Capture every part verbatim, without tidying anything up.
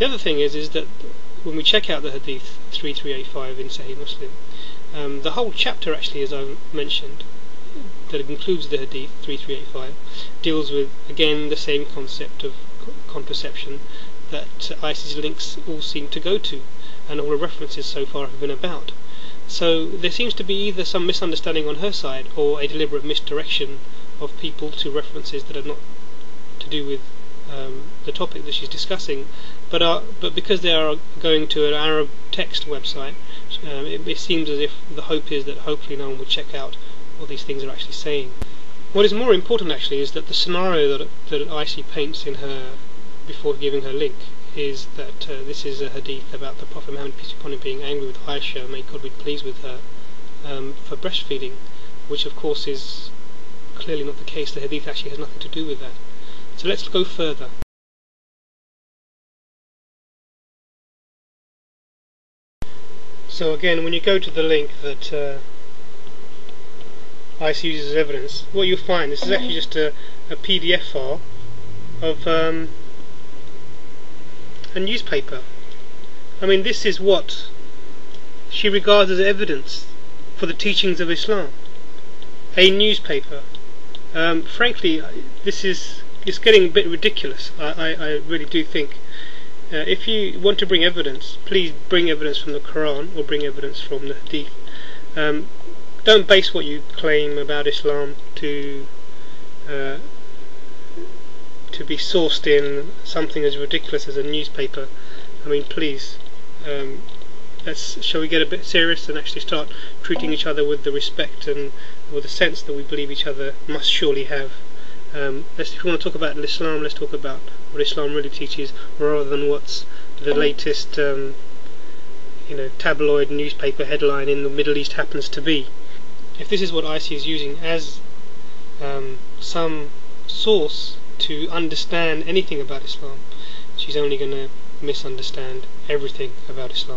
The other thing is is that when we check out the Hadith three three eight five in Sahih Muslim, um, the whole chapter actually, as I've mentioned, that includes the Hadith three three eight five, deals with again the same concept of contraception that Icey's links all seem to go to, and all the references so far have been about. So there seems to be either some misunderstanding on her side or a deliberate misdirection of people to references that are not to do with um, the topic that she's discussing, but are but because they are going to an Arab text website, um, it, it seems as if the hope is that hopefully no one will check out what these things are actually saying. What is more important actually is that the scenario that that Iceyyy paints in her before giving her link is that uh, this is a hadith about the Prophet Muhammad, peace be upon him, being angry with Aisha, may God be pleased with her, um, for breastfeeding, which of course is clearly not the case. The hadith actually has nothing to do with that. So let's go further. So again, when you go to the link that uh, Iceyyy uses as evidence, what you'll find, this is actually just a, a P D F file of um, a newspaper. I mean, this is what she regards as evidence for the teachings of Islam. A newspaper. Um, frankly, this is it's getting a bit ridiculous. I, I, I really do think. Uh, if you want to bring evidence, please bring evidence from the Quran or bring evidence from the Hadith. Um, don't base what you claim about Islam to uh, to be sourced in something as ridiculous as a newspaper. I mean, please, um, let's shall we get a bit serious and actually start treating each other with the respect and with the sense that we believe each other must surely have. Um, let's, if you want to talk about Islam, let's talk about what Islam really teaches, rather than what's the latest, um, you know, tabloid newspaper headline in the Middle East happens to be. If this is what Iceyyy is using as um, some source to understand anything about Islam, she's only going to misunderstand everything about Islam.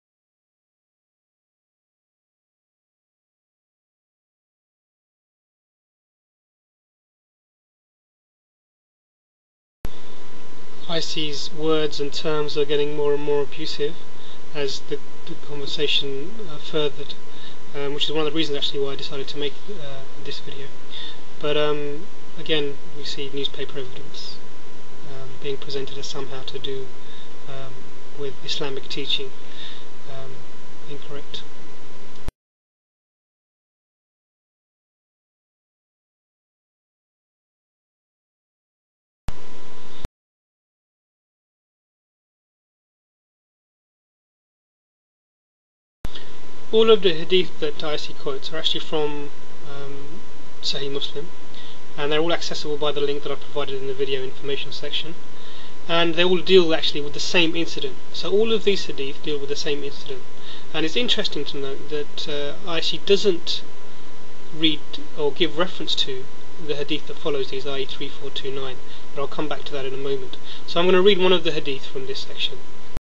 Icey's words and terms are getting more and more abusive as the, the conversation uh, furthered, um, which is one of the reasons actually why I decided to make uh, this video. But um, again, we see newspaper evidence um, being presented as somehow to do um, with Islamic teaching. Um, incorrect. All of the hadith that Iceyyy quotes are actually from um, Sahih Muslim, and they're all accessible by the link that I provided in the video information section, and they all deal actually with the same incident. So all of these hadith deal with the same incident, and it's interesting to note that uh, Iceyyy doesn't read or give reference to the hadith that follows these, that is three four two nine, but I'll come back to that in a moment. So I'm going to read one of the hadith from this section.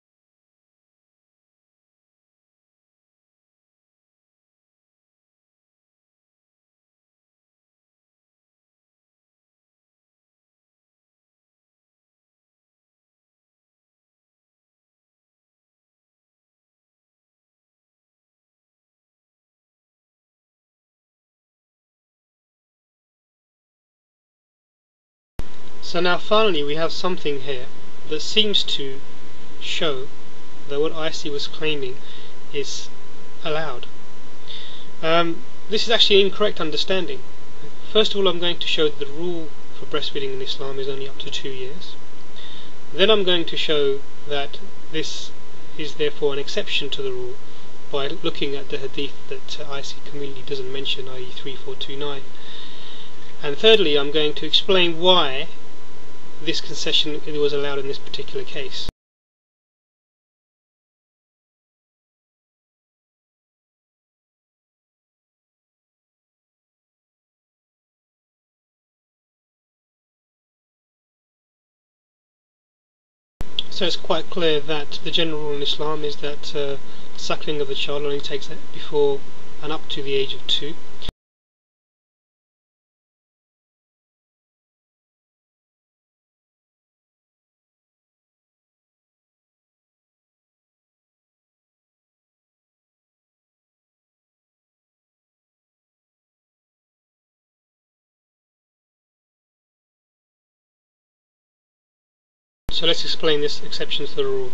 So now finally we have something here that seems to show that what Iceyyy was claiming is allowed. Um, this is actually an incorrect understanding. First of all, I'm going to show that the rule for breastfeeding in Islam is only up to two years. Then I'm going to show that this is therefore an exception to the rule by looking at the hadith that uh, Iceyyy community doesn't mention, that is three four two nine. And thirdly, I'm going to explain why this concession was allowed in this particular case. So it's quite clear that the general rule in Islam is that uh, suckling of the child only takes before and up to the age of two. So let's explain this exception to the rule.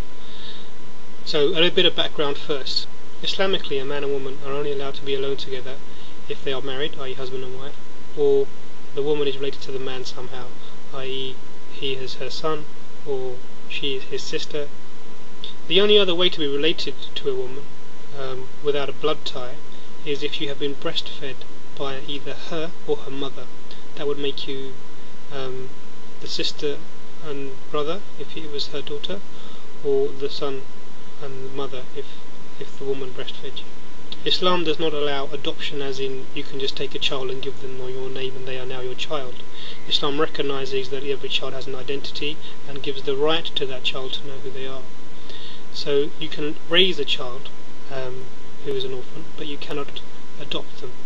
So a little bit of background first. Islamically, a man and woman are only allowed to be alone together if they are married, that is husband and wife, or the woman is related to the man somehow, that is he is her son or she is his sister. The only other way to be related to a woman um, without a blood tie is if you have been breastfed by either her or her mother. That would make you um, the sister and brother if it was her daughter, or the son and mother if if the woman breastfed you. Islam does not allow adoption, as in you can just take a child and give them your name and they are now your child. Islam recognizes that every child has an identity and gives the right to that child to know who they are. So you can raise a child um, who is an orphan, but you cannot adopt them.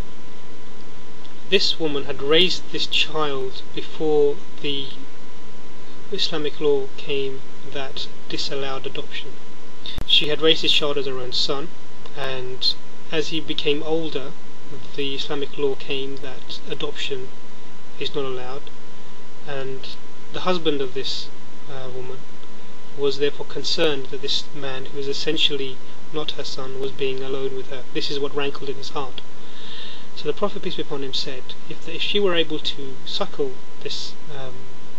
This woman had raised this child before the Islamic law came that disallowed adoption. She had raised his child as her own son, and as he became older, the Islamic law came that adoption is not allowed, and the husband of this uh, woman was therefore concerned that this man, who was essentially not her son, was being alone with her. This is what rankled in his heart. So the Prophet, peace be upon him, said, if, the, if she were able to suckle this um,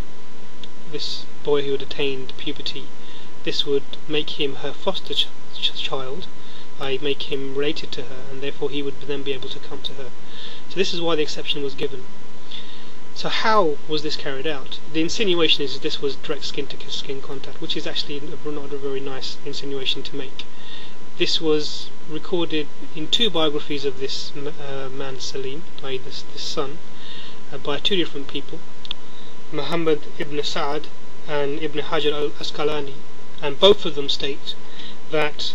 this boy who had attained puberty, this would make him her foster ch ch child, that is make him related to her, and therefore he would then be able to come to her. So this is why the exception was given. So how was this carried out? The insinuation is that this was direct skin to skin contact, which is actually not a very nice insinuation to make. This was recorded in two biographies of this uh, man Salim, that is this, this son, uh, by two different people, Muhammad ibn Sa'ad and Ibn Hajar al-Asqalani, and both of them state that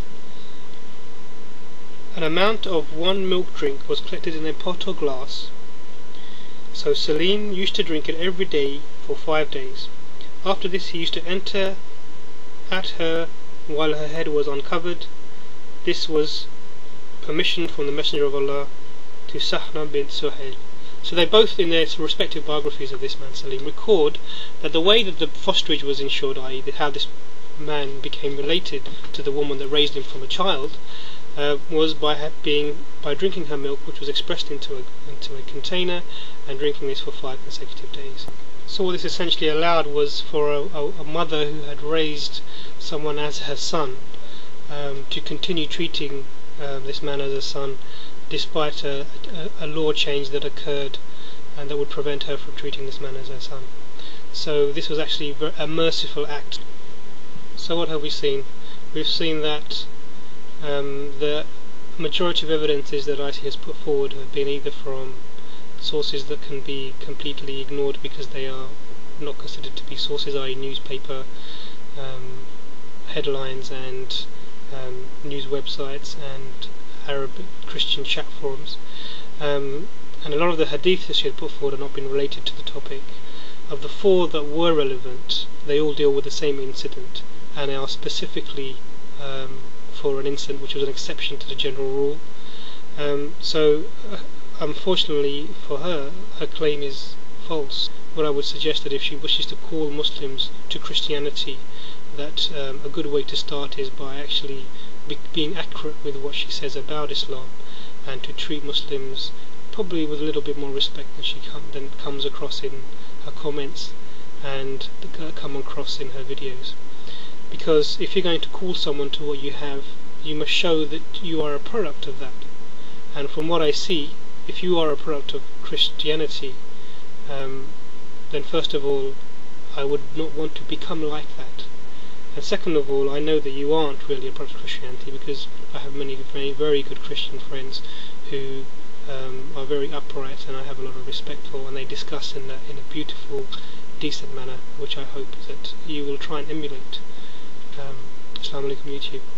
an amount of one milk drink was collected in a pot or glass. So Salim used to drink it every day for five days. After this he used to enter at her while her head was uncovered. This was permission from the Messenger of Allah to Sahna bint Suhail. So they both, in their respective biographies of this man Salim, record that the way that the fosterage was ensured, that is how this man became related to the woman that raised him from a child, uh, was by being by drinking her milk, which was expressed into a into a container, and drinking this for five consecutive days. So what this essentially allowed was for a, a, a mother who had raised someone as her son um, to continue treating uh, this man as a son, despite a, a, a law change that occurred and that would prevent her from treating this man as her son. So this was actually a merciful act. So what have we seen? We've seen that um, the majority of evidences that Iceyyy has put forward have been either from sources that can be completely ignored because they are not considered to be sources, that is newspaper um, headlines and um, news websites and Arabic Christian chat forums, um, and a lot of the hadiths she had put forward have not been related to the topic. Of the four that were relevant, they all deal with the same incident and are specifically um, for an incident which was an exception to the general rule. Um, so uh, unfortunately for her, her claim is false. What I would suggest that if she wishes to call Muslims to Christianity, that um, a good way to start is by actually be being accurate with what she says about Islam, and to treat Muslims probably with a little bit more respect than she com than comes across in her comments and uh, come across in her videos. Because if you're going to call someone to what you have, you must show that you are a product of that. And from what I see, if you are a product of Christianity, um, then first of all, I would not want to become like that. And second of all, I know that you aren't really a product of Christianity, because I have many very, very good Christian friends who um, are very upright and I have a lot of respect for, and they discuss in a, in a beautiful, decent manner, which I hope that you will try and emulate. Um, Assalamu alaikum YouTube.